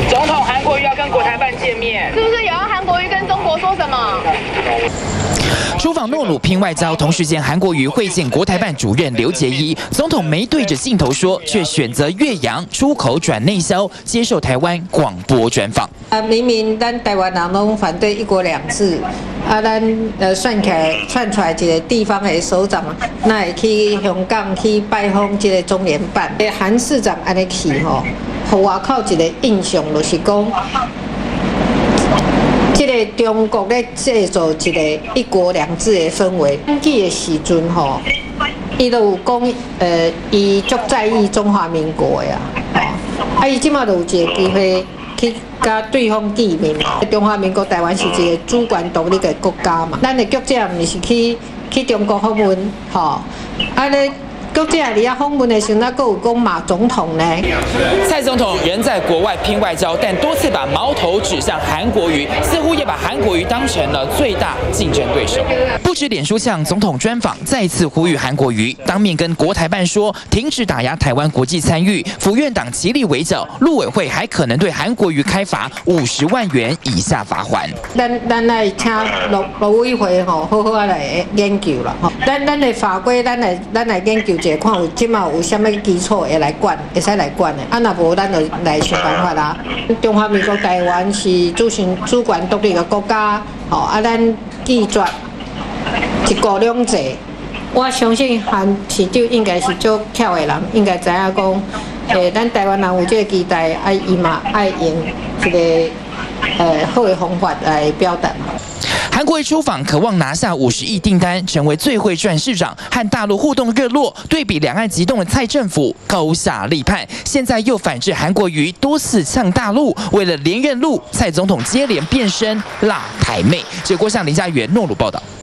总统韩国瑜要跟国台办见面， 是不是有要韩国瑜跟中国说什么？ 出访诺鲁拼外交，同时间韩国瑜会见国台办主任刘捷一，总统没对着镜头说，却选择越洋出口转内销，接受台湾广播专访。 明明咱台湾人拢反对一国两制，咱算起来串出来一个地方的首长，那会去香港去拜访这个中联办，韩市长安尼去吼，互外口一个印象就是讲。这个中国咧制造一个一国两制的氛围，选举的时阵吼，伊都有讲，伊足在意中华民国的啊，伊即马就有一个机会去甲对方见面。中华民国台湾是一个主权独立的国家嘛，咱的记者毋是去中国访问，吼，咧。记者伫遐访问的时候，那有讲马总统呢？ 蔡总统人在国外拼外交，但多次把矛头指向韩国瑜，似乎也把韩国瑜当成了最大竞争对手。不止脸书向总统专访，再次呼吁韩国瑜当面跟国台办说，停止打压台湾国际参与，府院党极力围剿，陆委会还可能对韩国瑜开罚50万元以下罚款。 咱来请陆委会吼，好好来研究啦吼。咱的法规，咱来研究。看有即马有啥物基础会来管，会使来管的。啊，若无咱就来想办法啦。中华民国台湾是主权独立的国家，吼啊，咱拒绝一国两制。我相信韩市长应该是足巧的人，应该知影讲，咱台湾人有这个期待，伊嘛爱用一个好的方法来表达。 韩国瑜出访，渴望拿下50亿订单，成为最会赚市长，和大陆互动热络。对比两岸激动的蔡政府高下立判，现在又反制韩国瑜多次呛大陆，为了连任路，蔡总统接连变身辣台妹。结果向林佳媛诺鲁报道。